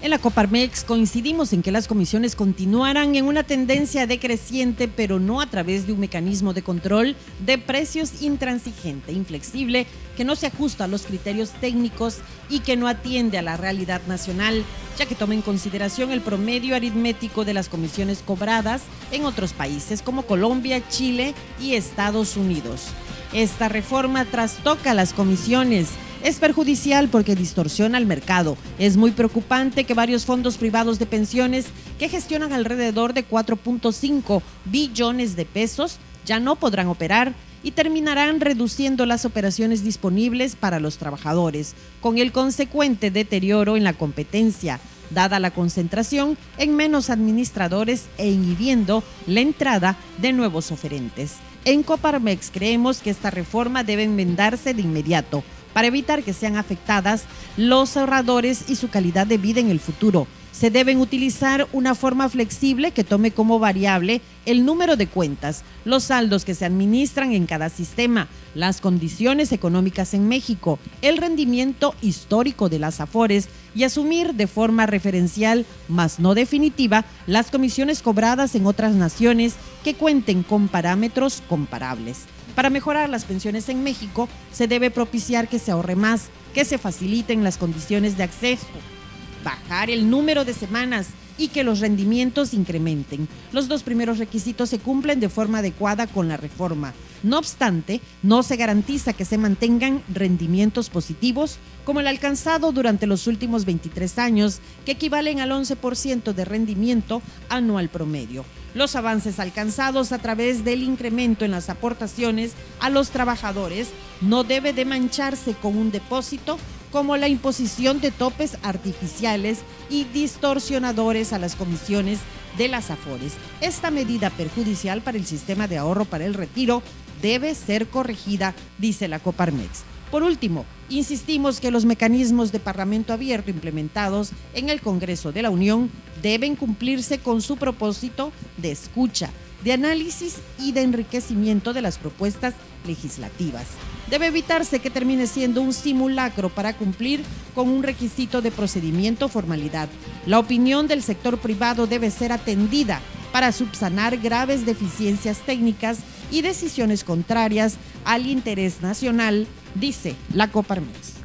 En la Coparmex coincidimos en que las comisiones continuarán en una tendencia decreciente, pero no a través de un mecanismo de control de precios intransigente, inflexible, que no se ajusta a los criterios técnicos y que no atiende a la realidad nacional, ya que toma en consideración el promedio aritmético de las comisiones cobradas en otros países como Colombia, Chile y Estados Unidos. Esta reforma trastoca las comisiones. Es perjudicial porque distorsiona el mercado. Es muy preocupante que varios fondos privados de pensiones que gestionan alrededor de 4.5 billones de pesos ya no podrán operar y terminarán reduciendo las operaciones disponibles para los trabajadores, con el consecuente deterioro en la competencia, dada la concentración en menos administradores e inhibiendo la entrada de nuevos oferentes. En Coparmex creemos que esta reforma debe enmendarse de inmediato, para evitar que sean afectadas los ahorradores y su calidad de vida en el futuro. Se deben utilizar una forma flexible que tome como variable el número de cuentas, los saldos que se administran en cada sistema, las condiciones económicas en México, el rendimiento histórico de las AFORES y asumir de forma referencial, mas no definitiva, las comisiones cobradas en otras naciones que cuenten con parámetros comparables. Para mejorar las pensiones en México, se debe propiciar que se ahorre más, que se faciliten las condiciones de acceso, bajar el número de semanas y que los rendimientos incrementen. Los dos primeros requisitos se cumplen de forma adecuada con la reforma. No obstante, no se garantiza que se mantengan rendimientos positivos como el alcanzado durante los últimos 23 años, que equivalen al 11% de rendimiento anual promedio. Los avances alcanzados a través del incremento en las aportaciones a los trabajadores no debe de mancharse con un depósito como la imposición de topes artificiales y distorsionadores a las comisiones de las AFORES. Esta medida perjudicial para el sistema de ahorro para el retiro debe ser corregida, dice la Coparmex. Por último, insistimos que los mecanismos de parlamento abierto implementados en el Congreso de la Unión deben cumplirse con su propósito de escucha, de análisis y de enriquecimiento de las propuestas legislativas. Debe evitarse que termine siendo un simulacro para cumplir con un requisito de procedimiento o formalidad. La opinión del sector privado debe ser atendida para subsanar graves deficiencias técnicas y decisiones contrarias al interés nacional, dice la Coparmex.